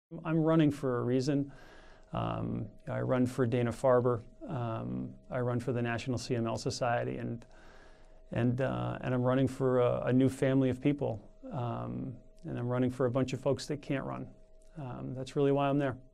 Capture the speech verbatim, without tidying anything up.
I'm running for a reason. Um, I run for Dana-Farber. Um, I run for the National C M L Society, and and uh, and I'm running for a, a new family of people. Um, and I'm running for a bunch of folks that can't run. Um, that's really why I'm there.